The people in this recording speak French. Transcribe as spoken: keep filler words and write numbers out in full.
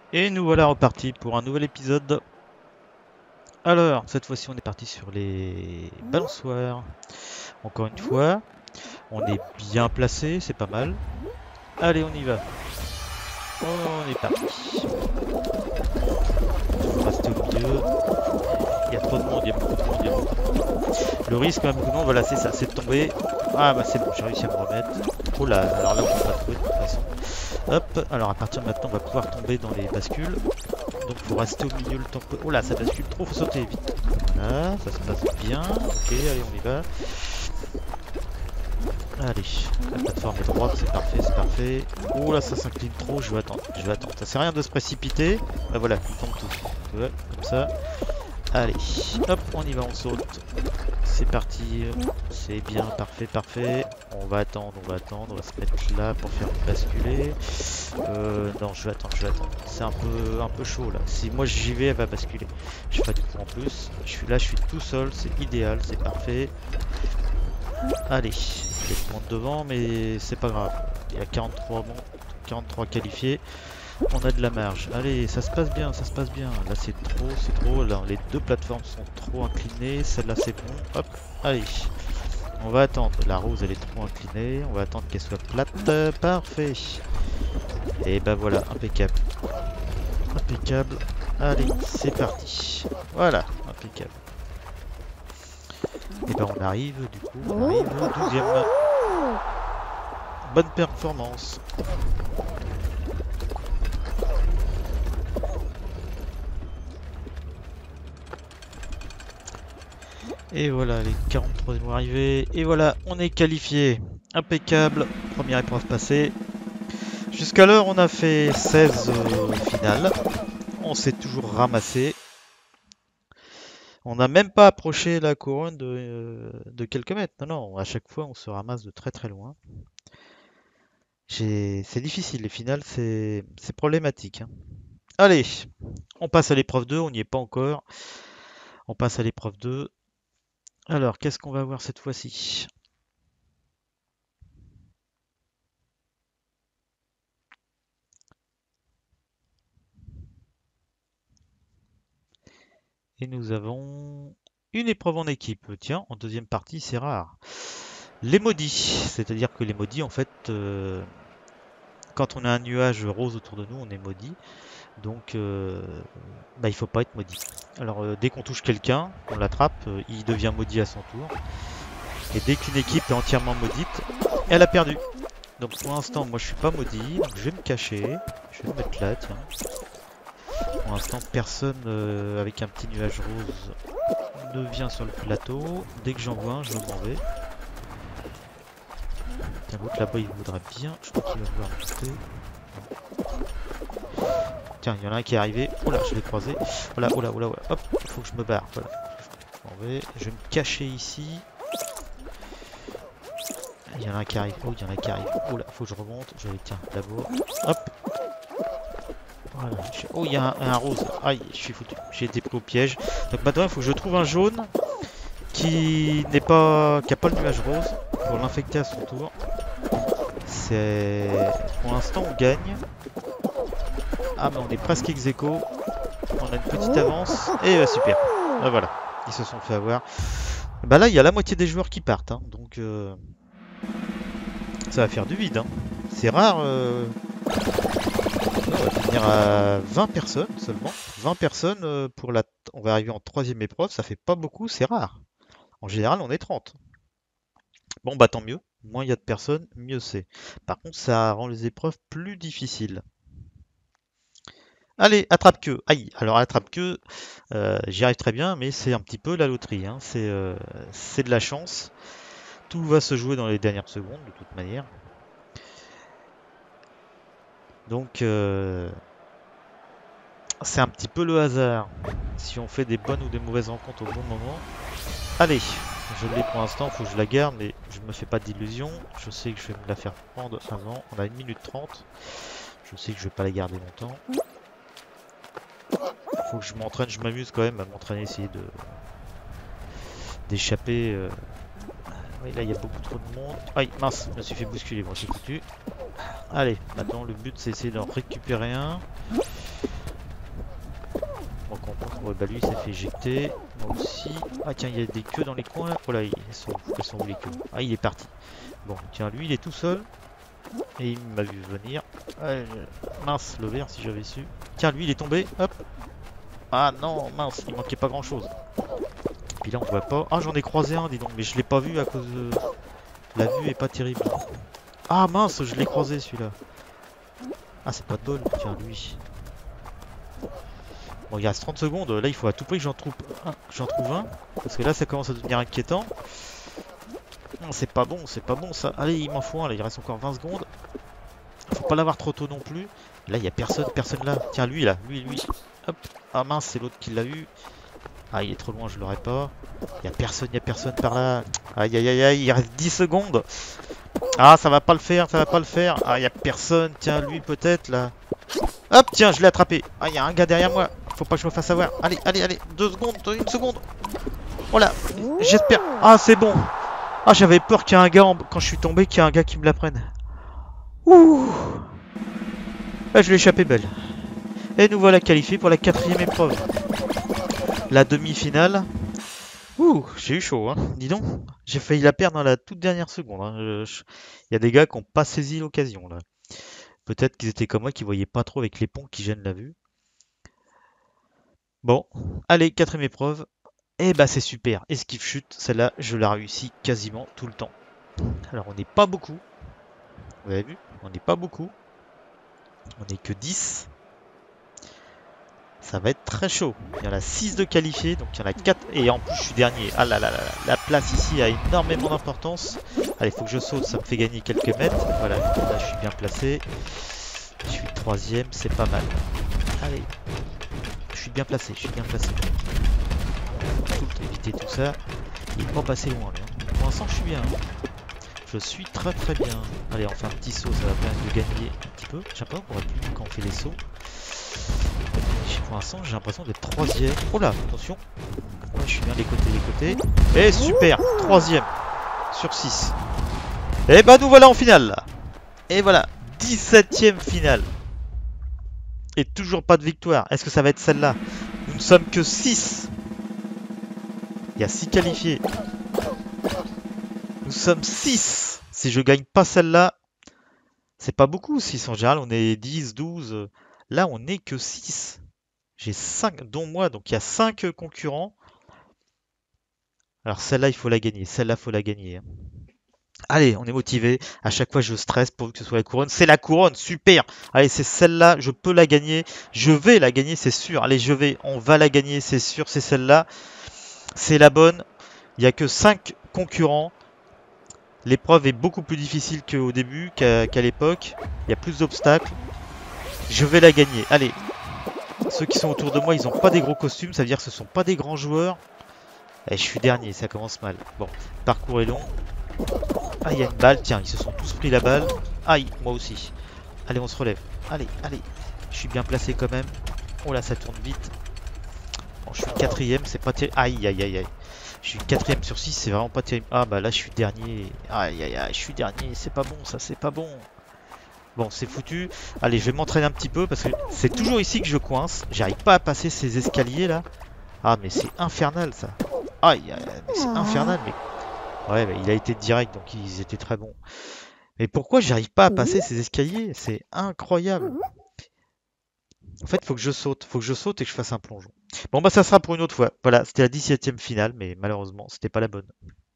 Et nous voilà repartis pour un nouvel épisode. Alors, cette fois-ci, on est parti sur les balançoires. Encore une fois, on est bien placé, c'est pas mal. Allez, on y va. On est parti. On va rester au milieu. Il y a trop de monde, il y a beaucoup de monde, il y a beaucoup de monde. Le risque, quand même, beaucoup de monde, voilà, c'est ça, c'est de tomber. Ah, bah c'est bon, j'ai réussi à me remettre. Oh là, alors là, on peut pas trouver de toute façon. Hop, alors à partir de maintenant, on va pouvoir tomber dans les bascules. Donc faut rester au milieu le temps que... Oh là, ça bascule trop, faut sauter vite. Voilà, ça se passe bien. Ok, allez, on y va. Allez, la plateforme est droite, c'est parfait, c'est parfait. Oh là, ça s'incline trop, je vais attendre, je vais attendre. Ça sert à rien de se précipiter. Bah voilà, il tombe tout. Tu vois, comme ça. Allez, hop, on y va, on saute. C'est parti, c'est bien, parfait, parfait. On va attendre, on va attendre, on va se mettre là pour faire basculer. Euh, non, je vais attendre, je vais attendre. C'est un peu, un peu chaud là. Si moi j'y vais, elle va basculer. Je fais du coup en plus. Je suis là, je suis tout seul, c'est idéal, c'est parfait. Allez, il y a tout le monde devant, mais c'est pas grave. Il y a quarante-trois, bon, quarante-trois qualifiés. On a de la marge. Allez, ça se passe bien, ça se passe bien. Là c'est trop, c'est trop. Là, les deux plateformes sont trop inclinées. Celle-là c'est bon. Hop, allez. On va attendre. La rose elle est trop inclinée. On va attendre qu'elle soit plate. Euh, parfait. Et ben voilà, impeccable. Impeccable. Allez, c'est parti. Voilà, impeccable. Et ben on arrive, du coup, on arrive au douzième. Bonne performance. Et voilà, les quarante-trois vont arriver. Et voilà, on est qualifié. Impeccable. Première épreuve passée. Jusqu'alors, on a fait seize euh, finales. On s'est toujours ramassé. On n'a même pas approché la couronne de, euh, de quelques mètres. Non, non, à chaque fois, on se ramasse de très très loin. C'est difficile, les finales, c'est problématique. Hein. Allez, on passe à l'épreuve deux, on n'y est pas encore. On passe à l'épreuve deux. Alors, qu'est-ce qu'on va voir cette fois-ci? Et nous avons une épreuve en équipe. Tiens, en deuxième partie, c'est rare. Les maudits, c'est-à-dire que les maudits, en fait, euh, quand on a un nuage rose autour de nous, on est maudit. Donc, euh, bah, il faut pas être maudit. Alors, euh, dès qu'on touche quelqu'un, on l'attrape, euh, il devient maudit à son tour. Et dès qu'une équipe est entièrement maudite, elle a perdu. Donc, pour l'instant, moi, je suis pas maudit. Donc, je vais me cacher. Je vais me mettre là, tiens. Pour l'instant, personne euh, avec un petit nuage rose ne vient sur le plateau. Dès que j'en vois un, je m'en vais. Tiens, l'autre là-bas, il voudrait bien. Je crois qu'il va vouloir monter. Tiens, il y en a un qui est arrivé. Oh là, je l'ai croisé. Oh là, oh là, oh là, oh là. Hop, il faut que je me barre. Voilà. Je m'en vais. Je vais me cacher ici. Il y en a un qui arrive. Oh, il y en a un qui arrive. Oh là, faut que je remonte. Je vais, tiens, d'abord. Hop. Voilà. Oh, il y a un, un rose. Aïe, je suis foutu. J'ai été pris au piège. Donc maintenant, il faut que je trouve un jaune qui n'est pas, qui a pas le nuage rose pour l'infecter à son tour. C'est, pour l'instant, on gagne. Ah, mais on est presque ex aequo. On a une petite avance. Et bah, super. Ah, voilà. Ils se sont fait avoir. Bah là, il y a la moitié des joueurs qui partent. Hein. Donc, euh, ça va faire du vide. Hein. C'est rare. Euh... On va finir à vingt personnes seulement. vingt personnes euh, pour la... On va arriver en troisième épreuve. Ça fait pas beaucoup, c'est rare. En général, on est trente. Bon, bah tant mieux. Moins il y a de personnes, mieux c'est. Par contre, ça rend les épreuves plus difficiles. Allez, attrape-queue. Aïe, alors attrape-queue, euh, j'y arrive très bien, mais c'est un petit peu la loterie. Hein. C'est euh, c'est de la chance. Tout va se jouer dans les dernières secondes, de toute manière. Donc, euh, c'est un petit peu le hasard. Si on fait des bonnes ou des mauvaises rencontres au bon moment. Allez, je l'ai pour l'instant, faut que je la garde, mais je me fais pas d'illusions. Je sais que je vais me la faire prendre avant. On a une minute trente. Je sais que je vais pas la garder longtemps. Faut que je m'entraîne, je m'amuse quand même à m'entraîner, essayer de d'échapper. Euh... Oui, là il y a beaucoup trop de monde. Aïe, mince, je me suis fait bousculer, bon c'est foutu. Allez, maintenant le but c'est essayer d'en récupérer un. Donc on compte. Ouais, bah lui il s'est fait éjecter. Moi aussi. Ah tiens, il y a des queues dans les coins là. Oh là, ils sont, elles sont où les queues? Ah, il est parti. Bon, tiens, lui il est tout seul. Et il m'a vu venir. Ah, je- mince, le verre si j'avais su. Tiens, lui il est tombé. Hop. Ah non, mince, il manquait pas grand chose. Puis là on voit pas. Ah, j'en ai croisé un, dis donc, mais je l'ai pas vu à cause de. La vue est pas terrible. Ah mince, je l'ai croisé celui-là. Ah, c'est pas de bol. Tiens, lui. Bon, il reste trente secondes. Là, il faut à tout prix que j'en trouve un. J'en trouve un. Parce que là, ça commence à devenir inquiétant. Non, c'est pas bon, c'est pas bon ça. Allez, il m'en faut un. Là, il reste encore vingt secondes. Faut pas l'avoir trop tôt non plus. Là, il y a personne, personne là. Tiens, lui là, lui, lui. Hop. Ah mince, c'est l'autre qui l'a eu. Ah, il est trop loin, je l'aurais pas. Il y a personne, il y a personne par là. Aïe, aïe, aïe, aïe, il reste dix secondes. Ah, ça va pas le faire, ça va pas le faire. Ah, il y a personne. Tiens, lui peut-être là. Hop, tiens, je l'ai attrapé. Ah, il y a un gars derrière moi. Faut pas que je me fasse avoir. Allez, allez, allez. Deux secondes, une seconde. Voilà. J'espère. Ah, c'est bon. Ah, j'avais peur qu'il y ait un gars, en... quand je suis tombé, qu'il y ait un gars qui me la prenne. Ouh. Ah, je l'ai échappé belle. Et nous voilà qualifiés pour la quatrième épreuve. La demi-finale. Ouh, j'ai eu chaud, hein. Dis donc. J'ai failli la perdre dans la toute dernière seconde. Hein. Je... je... Il y a des gars qui n'ont pas saisi l'occasion, là. Peut-être qu'ils étaient comme moi, qui voyaient pas trop avec les ponts qui gênent la vue. Bon, allez, quatrième épreuve. Et bah c'est super. Esquive chute, celle-là, je la réussis quasiment tout le temps. Alors on n'est pas beaucoup. Vous avez vu? On n'est pas beaucoup. On n'est que dix. Ça va être très chaud. Il y en a six de qualifiés, donc il y en a quatre. Et en plus je suis dernier. Ah là là là là. La place ici a énormément d'importance. Allez, faut que je saute, ça me fait gagner quelques mètres. Voilà, là je suis bien placé. Je suis troisième, c'est pas mal. Allez. Je suis bien placé, je suis bien placé. Tout, éviter tout ça. Il n'est pas passé loin là. Pour l'instant je suis bien. Je suis très très bien. Allez, on fait un petit saut, ça va permettre de gagner un petit peu. Je sais pas, on aurait pu quand on fait les sauts. Pour l'instant j'ai l'impression d'être troisième. Oh là, attention. Ouais, je suis bien des côtés, des côtés. Et super, troisième sur six. Et bah nous voilà en finale là. Et voilà, dix-septième finale. Et toujours pas de victoire. Est-ce que ça va être celle-là? Nous ne sommes que six. Il y a six qualifiés. Nous sommes six. Si je gagne pas celle-là, c'est pas beaucoup. six en général, on est dix, douze. Là, on n'est que six. J'ai cinq, dont moi. Donc il y a cinq concurrents. Alors celle-là, il faut la gagner. Celle-là, il faut la gagner. Allez, on est motivé. À chaque fois, je stresse pour que ce soit la couronne. C'est la couronne, super. Allez, c'est celle-là, je peux la gagner. Je vais la gagner, c'est sûr. Allez, je vais, on va la gagner, c'est sûr. C'est celle-là. C'est la bonne. Il n'y a que cinq concurrents. L'épreuve est beaucoup plus difficile qu'au début, qu'à qu'à l'époque. Il y a plus d'obstacles. Je vais la gagner. Allez. Ceux qui sont autour de moi, ils n'ont pas des gros costumes. Ça veut dire que ce ne sont pas des grands joueurs. Et je suis dernier, ça commence mal. Bon, le parcours est long. Ah, il y a une balle. Tiens, ils se sont tous pris la balle. Aïe, moi aussi. Allez, on se relève. Allez, allez. Je suis bien placé quand même. Oh là, ça tourne vite. Bon, je suis quatrième, c'est pas terrible. Aïe, aïe, aïe, aïe. Je suis quatrième sur six, c'est vraiment pas terrible. Ah bah là, je suis dernier. Aïe, aïe, aïe, je suis dernier. C'est pas bon, ça, c'est pas bon. Bon, c'est foutu. Allez, je vais m'entraîner un petit peu parce que c'est toujours ici que je coince. J'arrive pas à passer ces escaliers là. Ah, mais c'est infernal ça. Aïe, aïe, mais c'est infernal. Mais ouais, bah, il a été direct, donc ils étaient très bons. Mais pourquoi j'arrive pas à passer ces escaliers? C'est incroyable. En fait, faut que je saute. Faut que je saute et que je fasse un plongeon. Bon, bah, ça sera pour une autre fois. Voilà, c'était la dix-septième finale, mais malheureusement, c'était pas la bonne.